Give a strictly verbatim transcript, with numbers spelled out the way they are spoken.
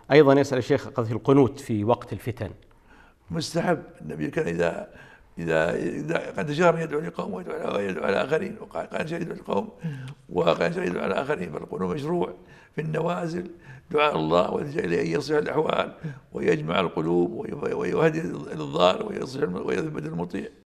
أيضا يسأل الشيخ قضية القنوت في وقت الفتن. مستحب. النبي كان إذا إذا إذا قد جار يدعو لقوم ويدعو على آخرين، وقال كان يدعو لقوم وكان يدعو على آخرين. فالقنوت مشروع في النوازل، دعاء الله والجأ إليه أن يصلح الأحوال ويجمع القلوب ويهدي الضال ويصلح ويثبت المطيع.